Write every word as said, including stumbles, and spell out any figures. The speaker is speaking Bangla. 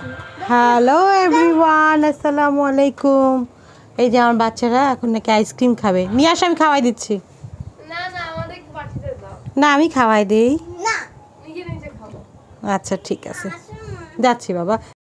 হ্যালো এভরিওয়ান, আসসালামু আলাইকুম। এই যে আমার বাচ্চারা এখন নাকি আইসক্রিম খাবে, নিয়ে আসো আমি খাওয়াই দিচ্ছি। না আমি খাওয়াই দিই। আচ্ছা ঠিক আছে, যাচ্ছি বাবা।